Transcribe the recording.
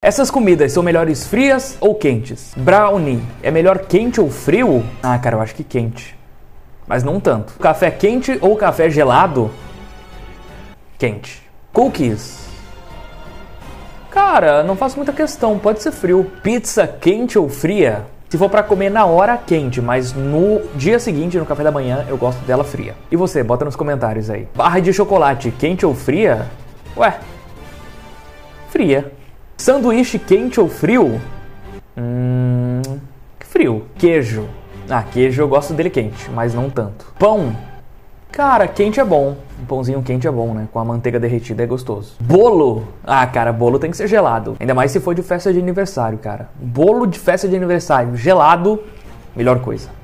Essas comidas são melhores frias ou quentes? Brownie é melhor quente ou frio? Ah, cara, eu acho que quente. Mas não tanto. Café quente ou café gelado? Quente. Cookies. Cara, não faço muita questão, pode ser frio. Pizza quente ou fria? Se for pra comer na hora, quente, mas no dia seguinte, no café da manhã, eu gosto dela fria. E você, bota nos comentários aí. Barra de chocolate, quente ou fria? Ué, fria. Sanduíche quente ou frio? Frio. Queijo. Ah, queijo eu gosto dele quente, mas não tanto. Pão. Cara, quente é bom. Um pãozinho quente é bom, né? Com a manteiga derretida é gostoso. Bolo. Ah, cara, bolo tem que ser gelado. Ainda mais se for de festa de aniversário, cara. Bolo de festa de aniversário gelado, melhor coisa.